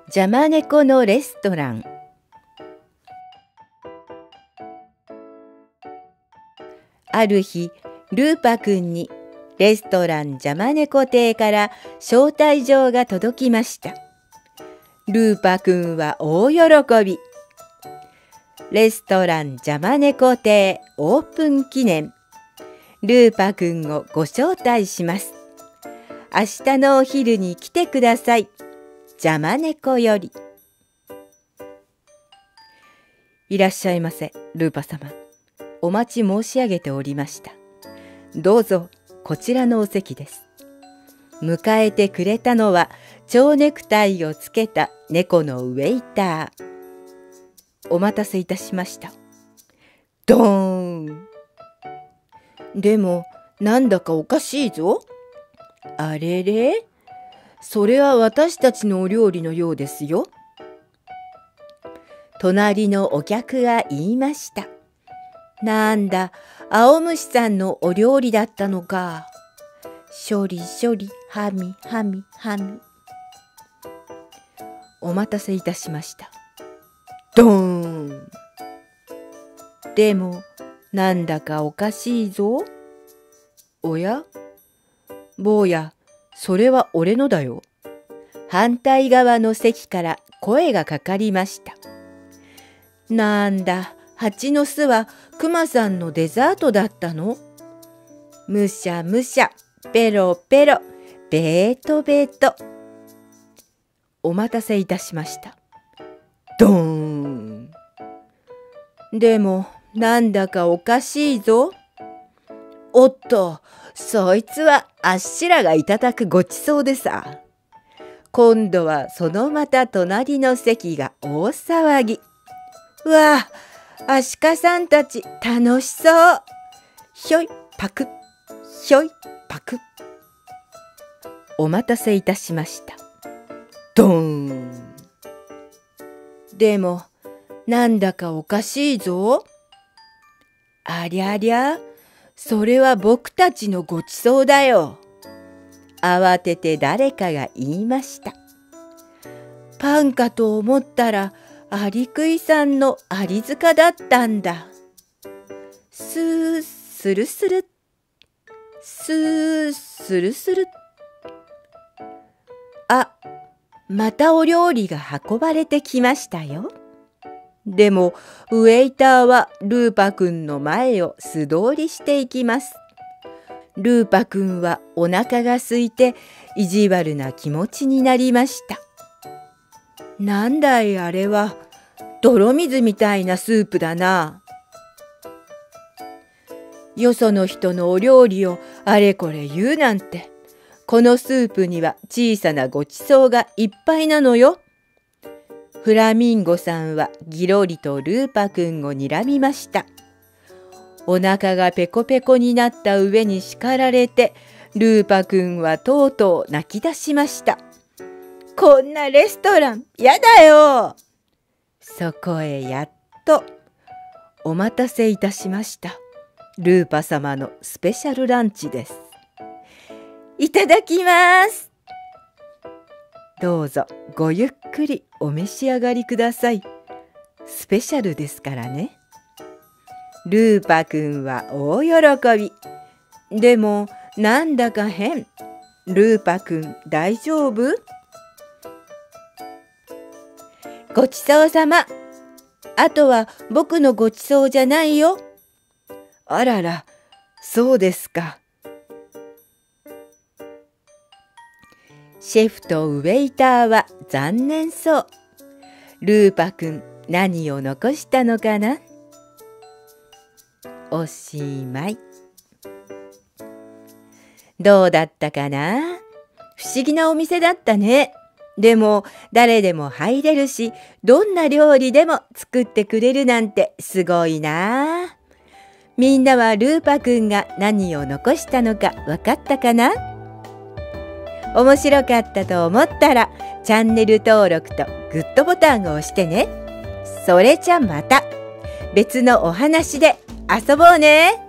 ジャマネコのレストラン。ある日、ルーパくんにレストランジャマネコ亭から招待状が届きました。ルーパくんは大喜び。レストランジャマネコ亭オープン記念。ルーパくんをご招待します。明日のお昼に来てください。ジャマネコより。いらっしゃいませ、ルーパ様。お待ち申し上げておりました。どうぞこちらのお席です。迎えてくれたのは蝶ネクタイをつけた猫のウェイター。お待たせいたしました。ドーン。でもなんだかおかしいぞ。あれれ、それは私たちのお料理のようですよ。隣のお客が言いました。なんだ、青虫さんのお料理だったのか。処理処理、はみはみはみ。お待たせいたしました。ドーン。でも、なんだかおかしいぞ。おや？坊や、それは俺のだよ。反対側の席から声がかかりました。なんだ、蜂の巣はクマさんのデザートだったの？むしゃむしゃ、ペロペロ、ベートベート。お待たせいたしました。ドーン。でも、なんだかおかしいぞ。おっと、そいつはあっしらがいただくごちそうでさ。今度はそのまた隣の席が大騒ぎ。わあ、アシカさんたち楽しそう。ひょいパク、ひょいパク。お待たせいたしました。ドーン。でも、なんだかおかしいぞ。ありゃりゃ、それは僕たちのごちそうだよ。慌てて誰かが言いました。パンかと思ったら、アリクイさんのアリ塚だったんだ。スースルスル、スースルスル。あ、またお料理が運ばれてきましたよ。でもウェイターはルーパくんの前を素通りしていきます。ルーパくんはお腹が空いて意地悪な気持ちになりました。なんだいあれは、泥水みたいなスープだな。よその人のお料理をあれこれ言うなんて。このスープには小さなごちそうがいっぱいなのよ。フラミンゴさんはぎろりとルーパくんをにらみました。お腹がペコペコになった上に叱られて、ルーパくんはとうとう泣き出しました。こんなレストランやだよ。そこへやっと、お待たせいたしました。ルーパ様のスペシャルランチです。いただきます。どうぞごゆっくりお召し上がりください。スペシャルですからね。ルーパくんは大喜び。でもなんだか変。ルーパくん大丈夫？ごちそうさま。あとは僕のごちそうじゃないよ。あらら、そうですか。シェフとウェイターは残念そう。ルーパくん何を残したのかな？おしまい。どうだったかな？不思議なお店だったね。でも誰でも入れるし、どんな料理でも作ってくれるなんてすごいな。みんなはルーパくんが何を残したのかわかったかな？面白かったと思ったらチャンネル登録とグッドボタンを押してね。それじゃまた別のお話で遊ぼうね。